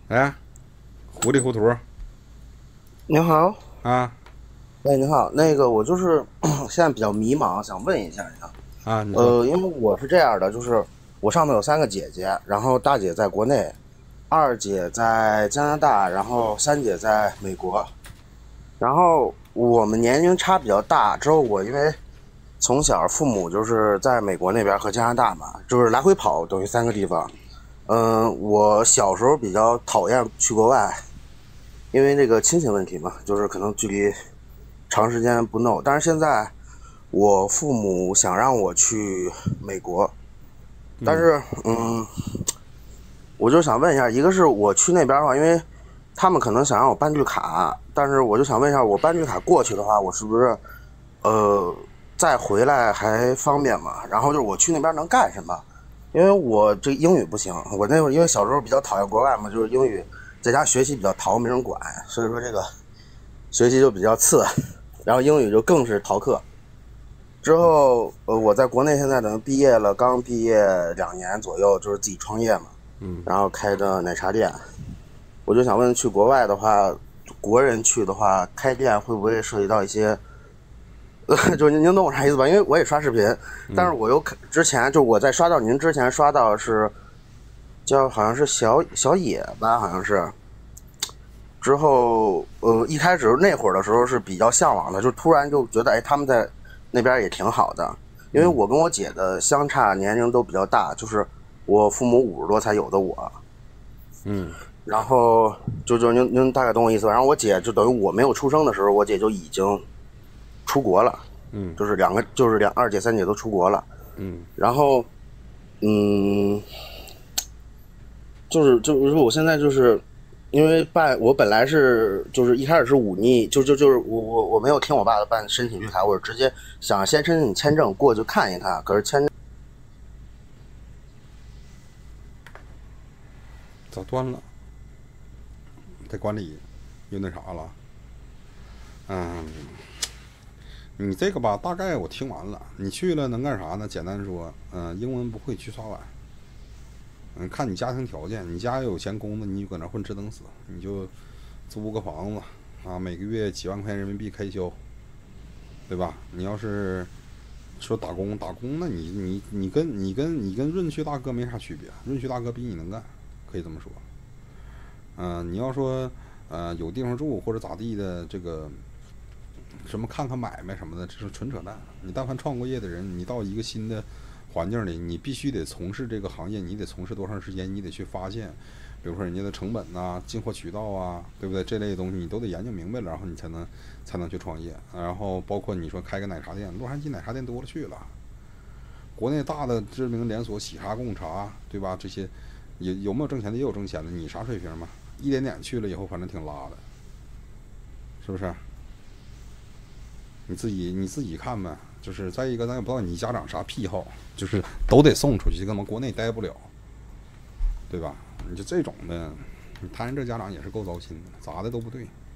哎，糊里糊涂您好。 啊哎，您好，我就是现在比较迷茫，想问一下你啊。 啊！你说因为我是这样的，就是我上面有三个姐姐，然后大姐在国内，二姐在加拿大，然后三姐在美国。然后我们年龄差比较大，之后我因为从小父母就是在美国那边和加拿大嘛，就是来回跑，等于三个地方。我小时候比较讨厌去国外，因为这个亲情问题嘛，就是可能距离长时间不弄。但是现在我父母想让我去美国，但是我就想问一下，一个是我去那边的话，因为他们可能想让我办绿卡，但是我就想问一下，我办绿卡过去的话，我是不是呃再回来还方便吗？然后就是我去那边能干什么？因为我这英语不行，我那会儿因为小时候比较讨厌国外嘛，就是英语在家学习比较淘，没人管，所以说这个学习就比较次，然后英语就更是逃课。之后，我在国内现在等于毕业了，刚毕业2年左右，就是自己创业嘛，然后开的奶茶店。我就想问，去国外的话，国人去的话，开店会不会涉及到一些，就是您懂我啥意思吧？因为我也刷视频，但是我又之前就我在刷到您之前刷到是叫好像是小野吧，好像是。之后，一开始那会儿的时候是比较向往的，就突然就觉得，哎，他们在那边也挺好的。因为我跟我姐的相差年龄都比较大，就是我父母50多才有的我。然后就您大概懂我意思吧？然后我姐就等于我没有出生的时候，我姐就已经出国了，就是二姐三姐都出国了。然后嗯，就是说我现在就是因为我本来是就是一开始是忤逆，就是我没有听我爸的办申请绿卡，我是直接想先申请签证过去看一看，可是咋断了？在管理又那啥了？嗯，你这个吧，大概我听完了。你去了能干啥呢？简单说，英文不会去刷碗。看你家庭条件，你家有钱供的，你就搁那混吃等死，你就租个房子啊，每个月几万块钱人民币开销，对吧？你要是说打工，那你跟润旭大哥没啥区别，润旭大哥比你能干，可以这么说。你要说有地方住或者咋地的，这个什么看看买卖什么的，这是纯扯淡。你但凡创过业的人，你到一个新的环境里，你必须得从事这个行业，你得从事多长时间，你得去发现，比如说人家的成本呐、进货渠道啊，对不对？这类的东西你都得研究明白了，然后你才能去创业。然后包括你说开个奶茶店，洛杉矶奶茶店多了去了，国内大的知名连锁喜茶、贡茶，对吧？这些有没有挣钱的也有挣钱的，你啥水平嘛？一点点去了以后，反正挺拉的，是不是？你自己看呗。就是再一个，咱也不知道你家长啥癖好，就是都得送出去，干嘛国内待不了，对吧？你就这种的，你谈这家长也是够糟心的，咋的都不对。